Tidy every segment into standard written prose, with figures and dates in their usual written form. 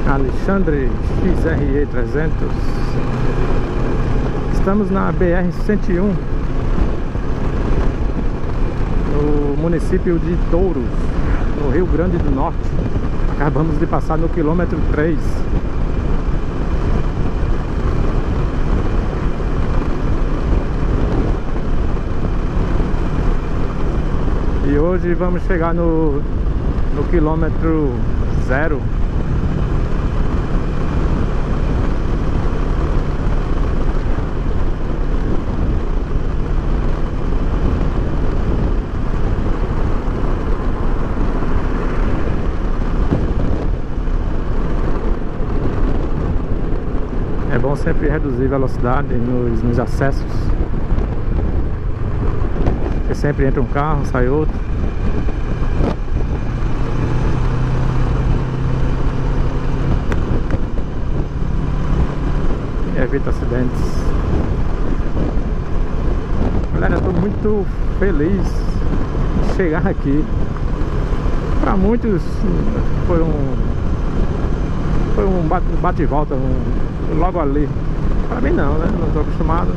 Alexandre XRE 300. Estamos na BR-101, no município de Touros, no Rio Grande do Norte. Acabamos de passar no quilômetro 3. E hoje vamos chegar no quilômetro 0. É bom sempre reduzir a velocidade nos acessos, porque sempre entra um carro, sai outro. E evita acidentes. Galera, eu tô muito feliz de chegar aqui. Para muitos foi um bate e volta, logo ali. Para mim não, né? Não tô acostumado.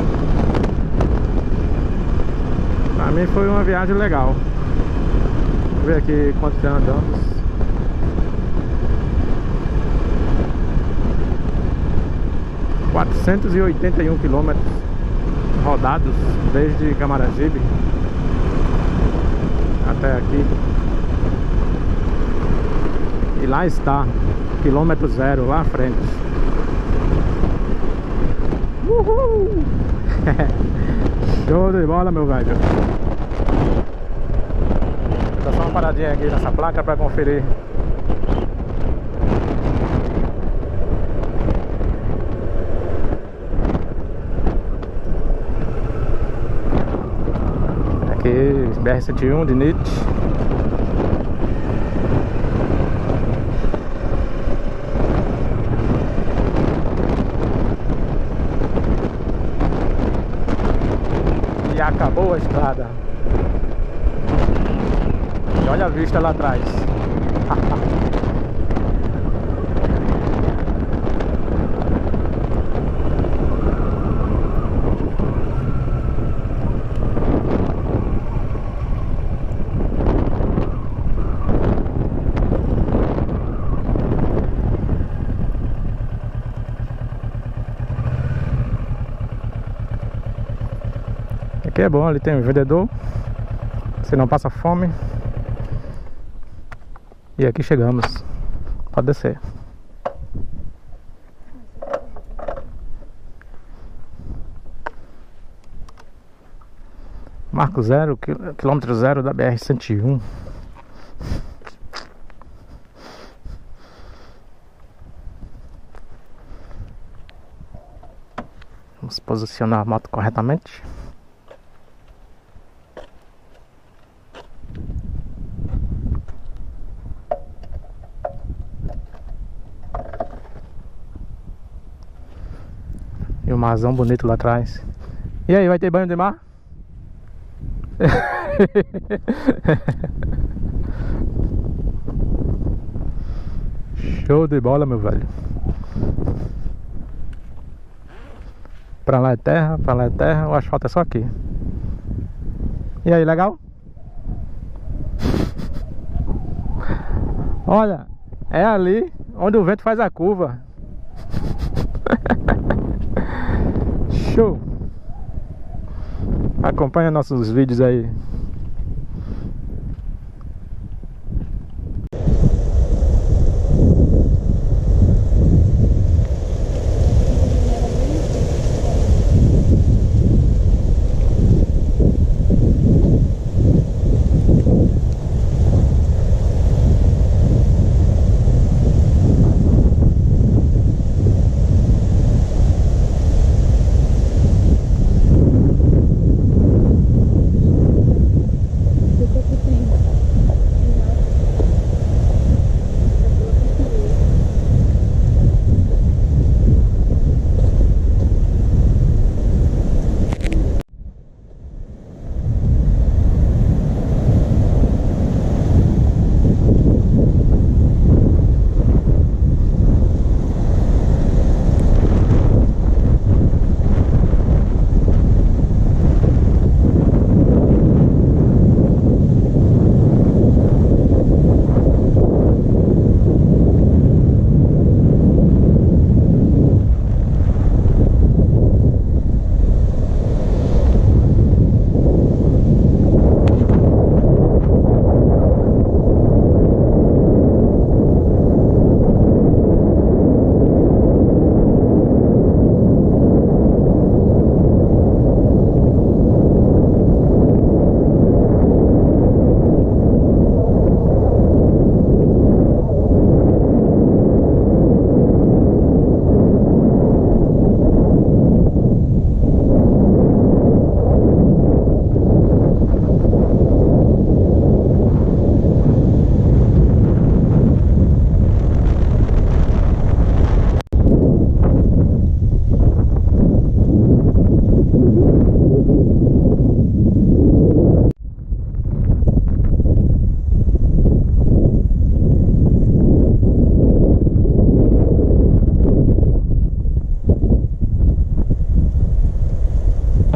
Para mim foi uma viagem legal. Vamos ver aqui quanto já andamos. – 481 quilômetros rodados desde Camaragibe até aqui. E lá está, quilômetro 0, lá à frente. Uhul! Show de bola, meu velho. Vou dar só uma paradinha aqui nessa placa para conferir. Aqui, BR-101 de Nietzsche. E acabou a estrada. E olha a vista lá atrás. Aqui é bom, ali tem um vendedor, você não passa fome. E aqui chegamos. Pode descer. Marco 0, quilômetro 0 da BR-101. Vamos posicionar a moto corretamente. E o marzão bonito lá atrás. E aí, vai ter banho de mar? Show de bola, meu velho. Pra lá é terra, pra lá é terra. O asfalto é só aqui. E aí, legal? Olha, é ali onde o vento faz a curva. Show! Acompanha nossos vídeos aí.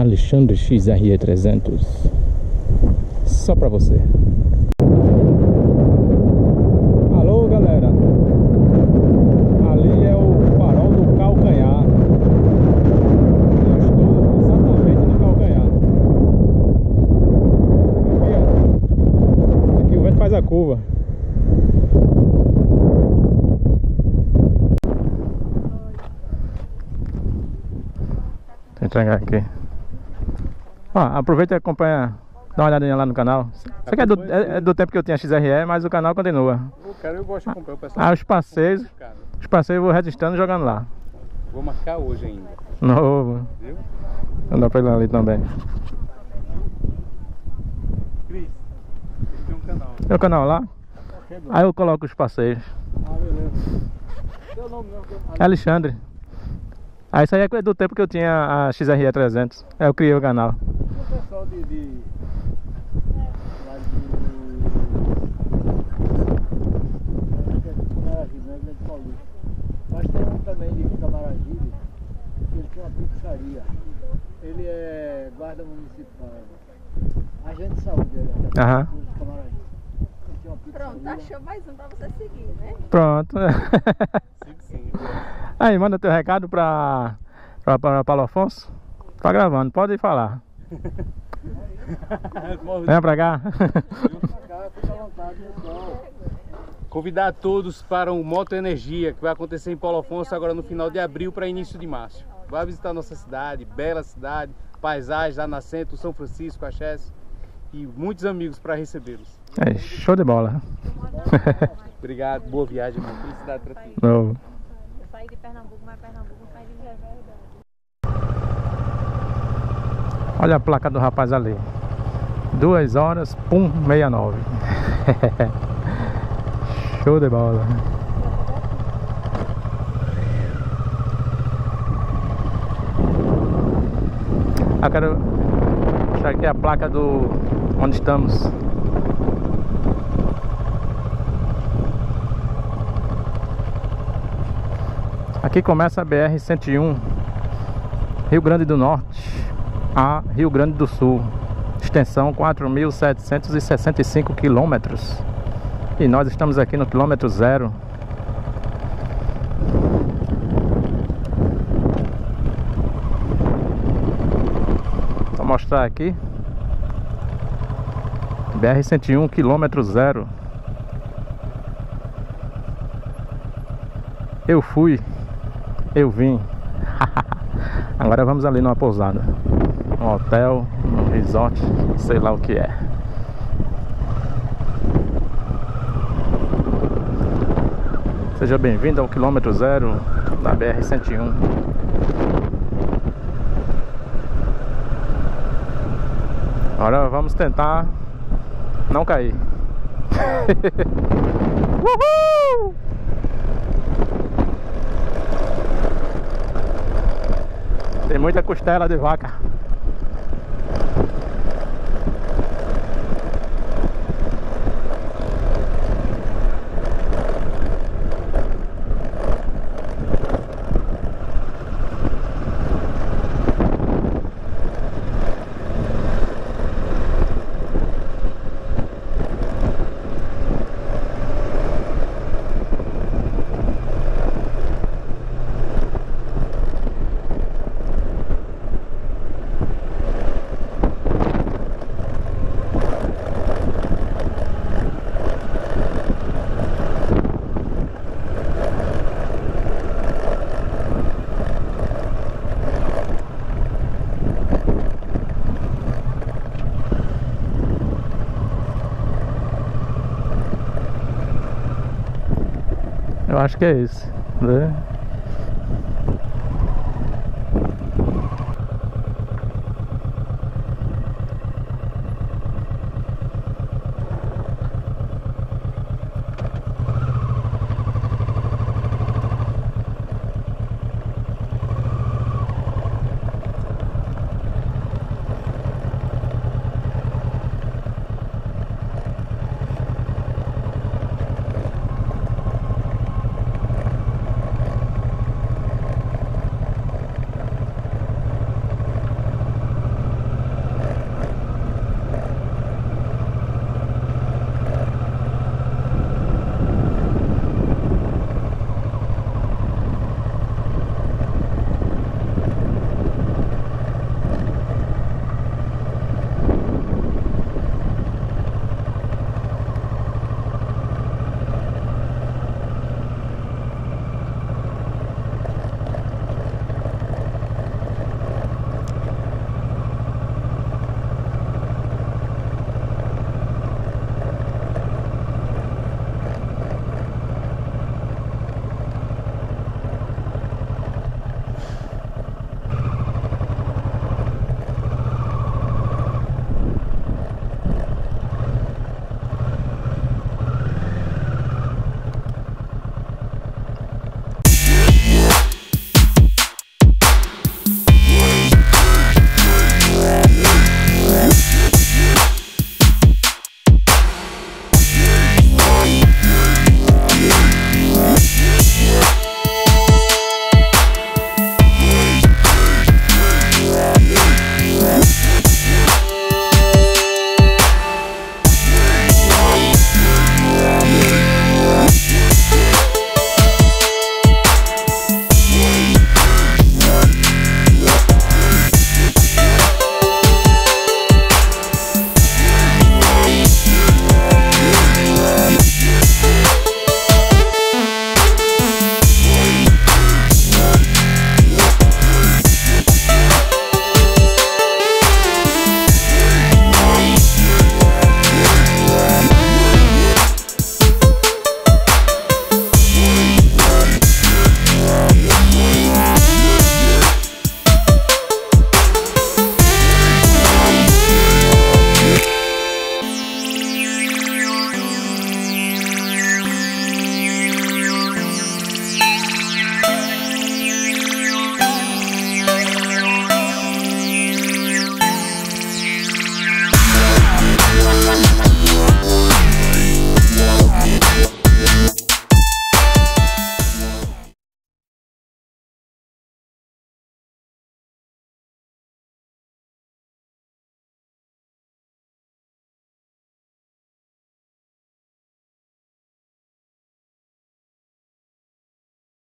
Alexandre XRE 300. Só pra você. Alô, galera. Ali é o farol do Calcanhar. Eu estou exatamente no Calcanhar. Aqui, ó. Aqui o vento faz a curva. Deixa eu entregar aqui. Ó, aproveita e acompanha. Dá uma olhadinha lá no canal. Isso aqui é do tempo que eu tinha XRE, mas o canal continua. Cara, eu gosto de acompanhar o pessoal. Os passeios eu vou registrando e jogando lá. Vou marcar hoje ainda. Novo. Viu? Vou dar pra ele ali também. Cris, ele tem um canal. Tem um canal lá? Aí eu coloco os passeios. Ah, beleza. Seu nome não? Alexandre. Ah, isso aí é do tempo que eu tinha a XRE 300. Eu criei o canal. O pessoal lá de Camaragibe, né? De Paulista. Mas tem um também de Camaragibe, que ele tem uma pizzaria. Ele é guarda municipal, agente de saúde, ele é Aham. de Camaragibe. Ele tem uma pizzaria. Pronto, achou mais um pra você seguir, né? Pronto. Sim. Aí, manda teu recado pra Paulo Afonso. Tá gravando, pode falar. Vem pra cá. Convidar todos para o Moto Energia, que vai acontecer em Paulo Afonso agora no final de abril para início de março. Vai visitar nossa cidade, bela cidade, paisagens, a nascente, o São Francisco, a Chess, e muitos amigos para recebê-los. É, show de bola. Obrigado, boa viagem, mano. Felicidade para ti. Novo. Eu saí de Pernambuco, mas Pernambuco não sai de verdade. Olha a placa do rapaz ali. 2 horas, 69. Show de bola. Eu quero achar aqui a placa do onde estamos. Aqui começa a BR-101, Rio Grande do Norte a Rio Grande do Sul, extensão 4.765 quilômetros. E nós estamos aqui no quilômetro 0. Vou mostrar aqui. BR-101, quilômetro 0. Eu fui, eu vim. Agora vamos ali numa pousada, um hotel, um resort, sei lá o que é. Seja bem-vindo ao quilômetro 0 da BR-101. Agora vamos tentar não cair. Uhul! Tem muita costela de vaca. Eu acho que é esse, né?